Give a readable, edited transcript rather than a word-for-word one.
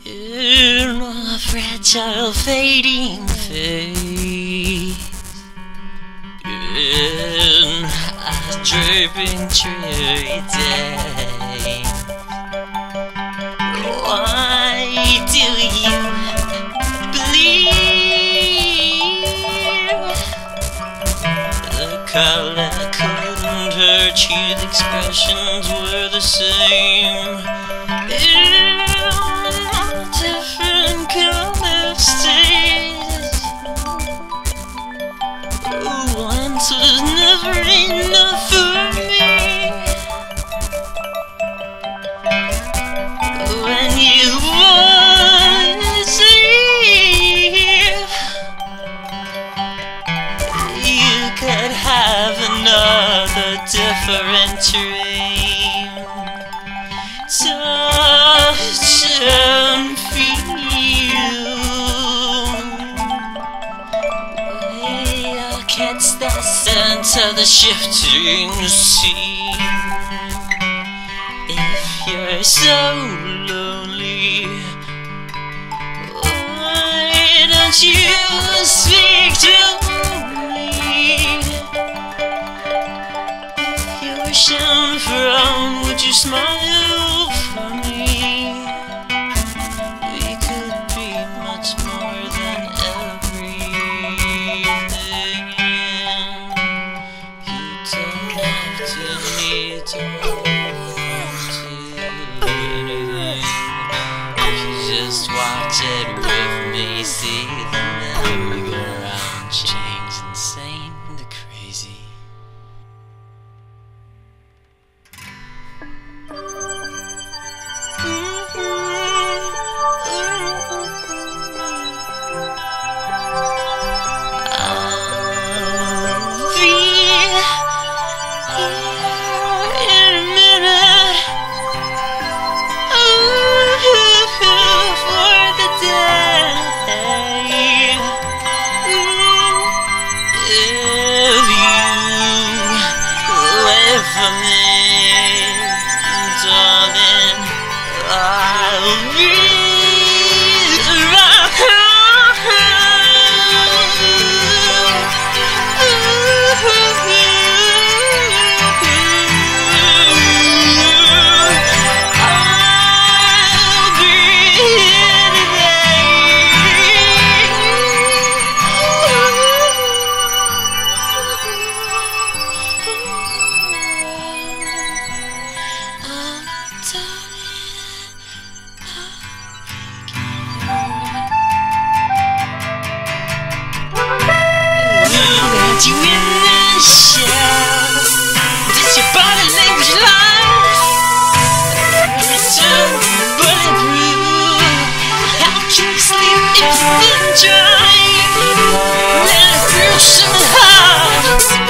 in a fragile fading face, in a dripping dreary day. Why do you believe the color couldn't hurt you, the expressions were the same? Different color states. Once was never enough for me. When you was here, you could have another different dream. Touch and feel. I'll catch the scent of the shifting sea. If you're so lonely, why don't you speak to me? If you were shown from, would you smile for me? We could be much more than everything. You don't have to need to hold to anything. If you just watch it with me, see the merry-go-round change insane to crazy. For me, darling, I'll be you in the shadows. Does your body language lies? Return bulletproof. How can you sleep if it's been dry? Let it through some hearts.